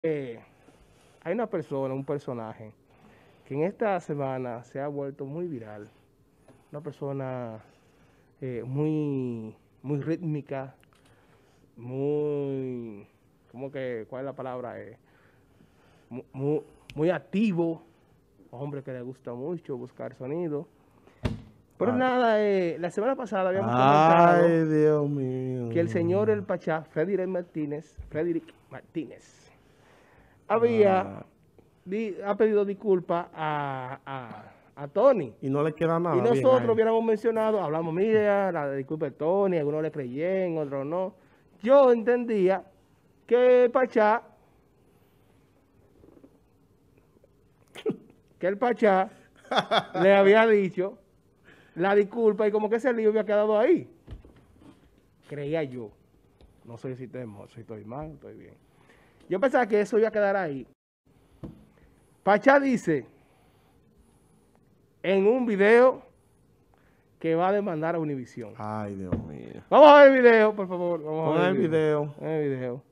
Hay una persona, un personaje, que en esta semana se ha vuelto muy viral. Una persona muy rítmica, muy, ¿cómo que, cuál es la palabra? Muy activo, hombre que le gusta mucho buscar sonido. Pero Ay, nada, la semana pasada habíamos comentado ay, Dios mío. que el señor El Pachá, Frederick Martínez, había Ah, ha pedido disculpas a Tony. y no le queda Y nada bien nosotros ahí. hubiéramos mencionado, hablamos, mira, la disculpa de Tony, algunos le creyen, otros no. Yo entendía que el Pachá le había dicho la disculpa y como que ese lío había quedado ahí. Creía yo. No sé si estoy mal, estoy bien. Yo pensaba que eso iba a quedar ahí. Pachá dice en un video que va a demandar a Univision. Ay, Dios mío. Vamos a ver el video, por favor. Vamos a Pon ver el video. el video.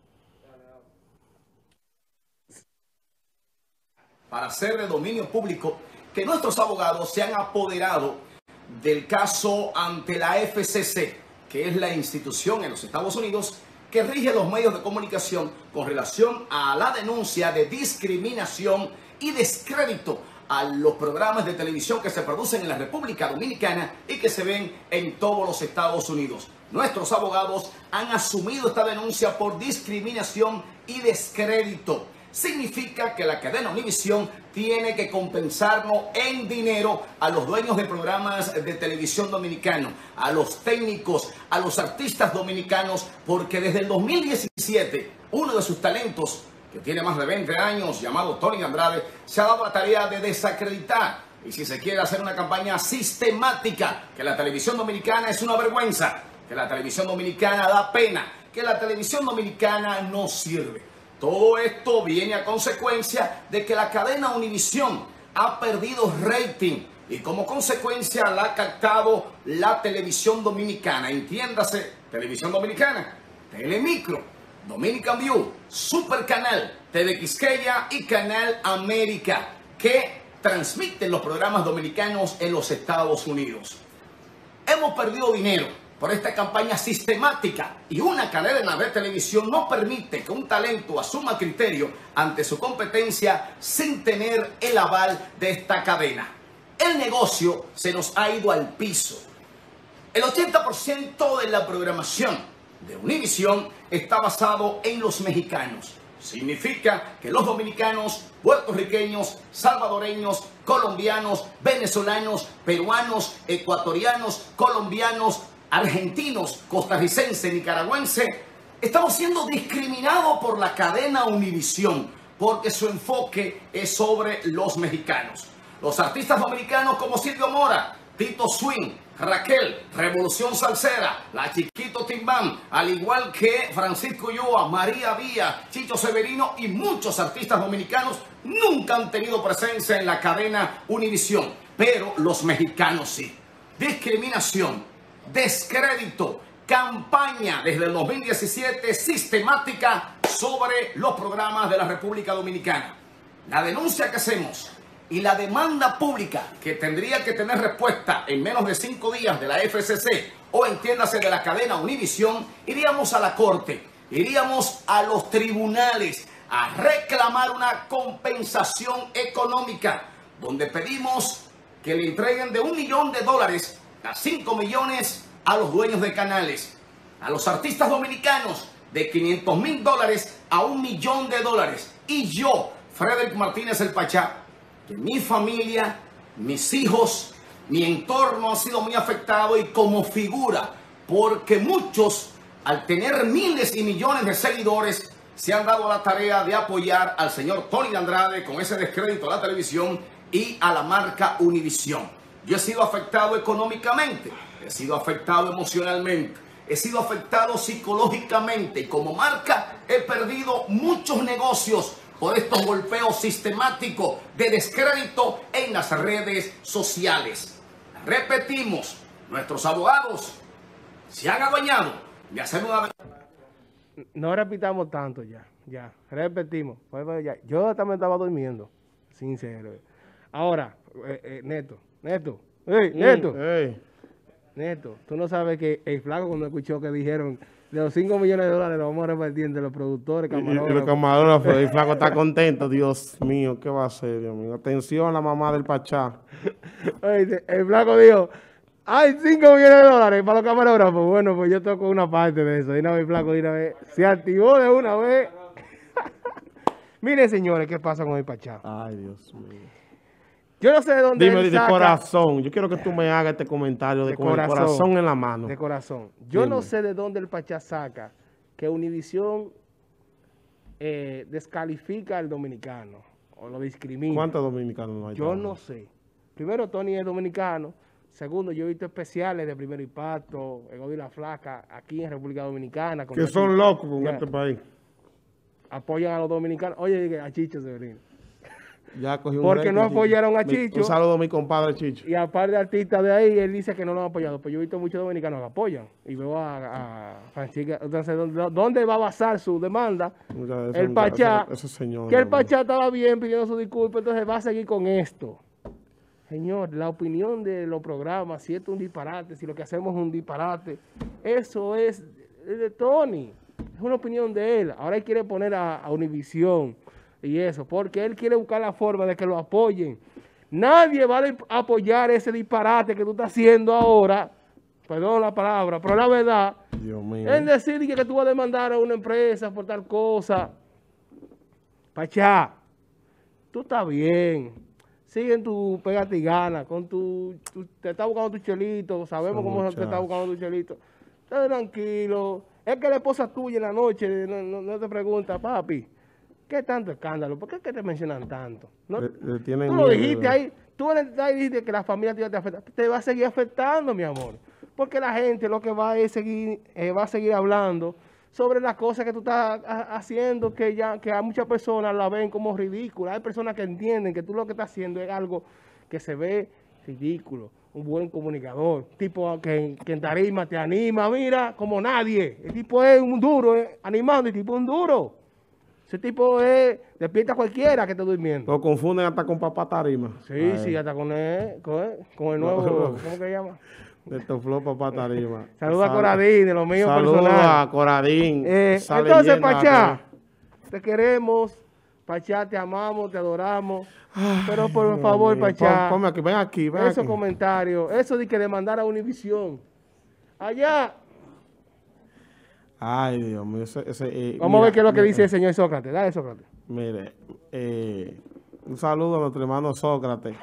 Para hacer de dominio público que nuestros abogados se han apoderado del caso ante la FCC, que es la institución en los Estados Unidos que rige los medios de comunicación con relación a la denuncia de discriminación y descrédito a los programas de televisión que se producen en la República Dominicana y que se ven en todos los Estados Unidos. Nuestros abogados han asumido esta denuncia por discriminación y descrédito. Significa que la cadena Univision tiene que compensarnos en dinero a los dueños de programas de televisión dominicanos, a los técnicos, a los artistas dominicanos, porque desde el 2017 uno de sus talentos, que tiene más de 20 años, llamado Tony Andrade, se ha dado la tarea de desacreditar, y si se quiere hacer una campaña sistemática, que la televisión dominicana es una vergüenza, que la televisión dominicana da pena, que la televisión dominicana no sirve. Todo esto viene a consecuencia de que la cadena Univision ha perdido rating y como consecuencia la ha captado la televisión dominicana. Entiéndase, televisión dominicana, Telemicro, Dominican View, Super Canal, TV Quisqueya y Canal América, que transmiten los programas dominicanos en los Estados Unidos. Hemos perdido dinero por esta campaña sistemática y una cadena de televisión no permite que un talento asuma criterio ante su competencia sin tener el aval de esta cadena. El negocio se nos ha ido al piso. El 80% de la programación de Univision está basado en los mexicanos. Significa que los dominicanos, puertorriqueños, salvadoreños, colombianos, venezolanos, peruanos, ecuatorianos, colombianos, argentinos, costarricenses, nicaragüenses, estamos siendo discriminados por la cadena Univision porque su enfoque es sobre los mexicanos. Los artistas dominicanos como Silvio Mora, Tito Swing, Raquel, Revolución Salsera, La Chiquito Timbán, al igual que Francisco Ulloa, María Vía, Chicho Severino y muchos artistas dominicanos nunca han tenido presencia en la cadena Univision, pero los mexicanos sí. Discriminación, descrédito, campaña desde el 2017 sistemática sobre los programas de la República Dominicana. La denuncia que hacemos y la demanda pública que tendría que tener respuesta en menos de 5 días de la FCC o entiéndase de la cadena Univision, iríamos a la corte, iríamos a los tribunales a reclamar una compensación económica donde pedimos que le entreguen de $1 millón a 5 millones a los dueños de canales, a los artistas dominicanos de $500,000 a $1 millón y yo, Frederick Martínez El Pachá, que mi familia, mis hijos, mi entorno ha sido muy afectado y como figura, porque muchos, al tener miles y millones de seguidores, se han dado la tarea de apoyar al señor Tony Andrade con ese descrédito a la televisión y a la marca Univision. Yo he sido afectado económicamente, he sido afectado emocionalmente, he sido afectado psicológicamente y como marca he perdido muchos negocios por estos golpeos sistemáticos de descrédito en las redes sociales. Repetimos, nuestros abogados se han adueñado de hacer una... No repitamos tanto ya. repetimos. Ya. Yo también estaba durmiendo, sincero. Ahora, Neto, Neto, tú no sabes que el flaco cuando escuchó que dijeron de los 5 millones de dólares los vamos a repartir entre los productores, Y los camarógrafos. camarógrafos, el flaco está contento. Dios mío, ¿qué va a hacer, Dios mío? Atención a la mamá del Pachá. Oye, el flaco dijo, hay 5 millones de dólares para los camarógrafos. Bueno, pues yo toco una parte de eso. Y una vez el flaco de una vez se activó de una vez. Miren, señores, ¿qué pasa con el Pachá? Ay, Dios mío. Yo no sé de dónde Dime él de saca- corazón. Yo quiero que tú me hagas este comentario De con el corazón en la mano. De corazón. Yo no Dime. sé de dónde el Pachá saca que Univisión descalifica al dominicano o lo discrimina. ¿Cuántos dominicanos no hay? Yo no sé. Primero, Tony es dominicano. Segundo, yo he visto especiales de Primer Impacto, El Gordo y la Flaca, aquí en República Dominicana. Que son locos con Ya. este país. Apoyan a los dominicanos. Oye, a Chicho Severino. Ya cogí un Porque rating, no Chicho. apoyaron a Chicho. Un saludo a mi compadre Chicho. Y aparte de artistas de ahí, él dice que no lo han apoyado. Pues yo he visto muchos dominicanos que apoyan. Y veo a Francisca. Entonces, ¿dónde va a basar su demanda? Muchas El Pachá, ese señor, que el Dios mío. Pachá estaba bien pidiendo su disculpa, entonces va a seguir con esto. Señor, la opinión de los programas, si esto es un disparate, si lo que hacemos es un disparate, eso es de Tony. Es una opinión de él. Ahora él quiere poner a Univisión y eso, porque él quiere buscar la forma de que lo apoyen. Nadie va a apoyar ese disparate que tú estás haciendo ahora, perdón la palabra, pero la verdad, Dios mío. es decir que tú vas a demandar a una empresa por tal cosa. Pachá, tú estás bien. Sigue en tu pégate y gana, te está buscando tu chelito, sabemos cómo te está muchacho. buscando tu chelito. Estás tranquilo. Es que la esposa tuya en la noche no te pregunta, papi, ¿qué tanto escándalo? ¿Por qué es que te mencionan tanto? ¿No? Le tienen Tú lo miedo. dijiste ahí, tú ahí dijiste que la familia te afecta, te va a seguir afectando, mi amor. Porque la gente lo que va a seguir hablando sobre las cosas que tú estás haciendo, que a muchas personas la ven como ridícula. Hay personas que entienden que tú lo que estás haciendo es algo que se ve ridículo. Un buen comunicador, tipo que en tarima te anima, mira, como nadie. El tipo es un duro, animando, el tipo es un duro. Ese tipo despierta a cualquiera que esté durmiendo. Lo confunden hasta con Papá Tarima. Sí, sí, hasta con el nuevo, ¿cómo que se llama? De Tofló Papá Tarima. Saluda a Coradín, de lo mío Saludos personal. a Coradín. esa Entonces, leyenda Pachá, te queremos. Pachá, te amamos, te adoramos. Pero por favor, Pachá, Ponme aquí, ven aquí, ven esos aquí. comentarios, eso de que demandar a Univisión. Allá, Ay, Dios mío. vamos a ver qué es lo que dice el señor Sócrates. Dale, Sócrates. Mire, un saludo a nuestro hermano Sócrates.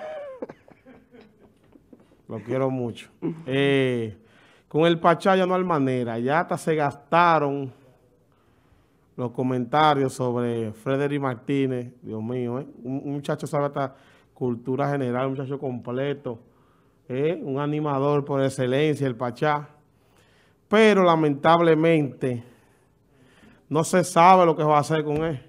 Lo quiero mucho. Con el Pachá ya no hay manera. Ya hasta se gastaron los comentarios sobre Frederick Martínez. Dios mío, un muchacho sabe hasta cultura general, un muchacho completo. Un animador por excelencia, el Pachá. Pero lamentablemente no se sabe lo que va a hacer con él.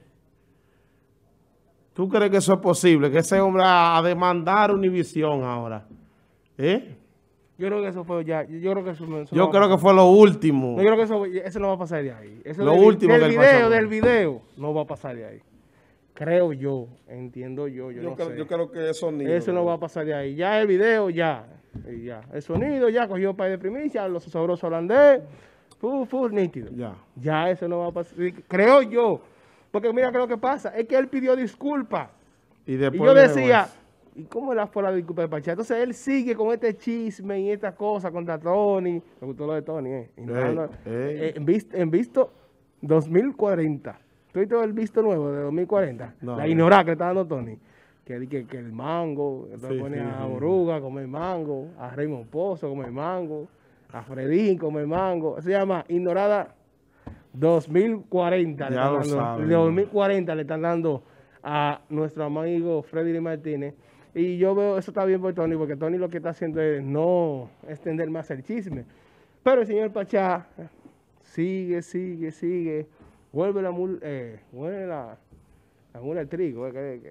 ¿Tú crees que eso es posible? Que ese hombre a demandar Univisión ahora. Yo creo que eso fue ya. Yo creo que eso no Yo va a creo que pasar. fue lo último. No, yo creo que eso no va a pasar de ahí. Eso Lo del- último del que él video, pasó. del video, no va a pasar de ahí. Creo yo, entiendo yo no sé. Yo creo que eso ni. Eso no va a pasar de ahí. Ya el video, ya. Y ya. El sonido, ya cogió para de primicia, los sabrosos holandés. Full nítido. Ya. Ya eso no va a pasar. Creo yo. Porque mira que lo que pasa es que él pidió disculpas. Y Y después yo viene decía, eso. ¿y cómo fue la disculpa de Pachá? Entonces él sigue con este chisme y esta cosa contra Tony. Me gustó lo de Tony, en visto 2040. ¿Tú viste el visto nuevo de 2040? No, la no. ignorada que le está dando Tony. Que el mango, entonces Sí, pone sí, a sí. Oruga a comer mango, a Raymond Pozo a comer mango, a Fredín a comer mango. Se llama Ignorada 2040. Ya lo saben, de 2040 le están dando a nuestro amigo Freddy Martínez. Y yo veo, eso está bien por Tony, porque Tony lo que está haciendo es no extender más el chisme. Pero el señor Pachá sigue. Vuelve la mula del trigo.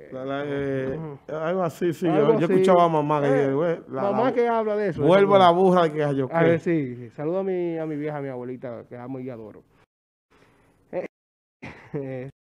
Algo así, sí. Algo Yo así. escuchaba a mamá que dice, Mamá que habla de eso. vuelvo a la burra que yo A ver, sí. Saludo a mi vieja, a mi abuelita, que amo y adoro.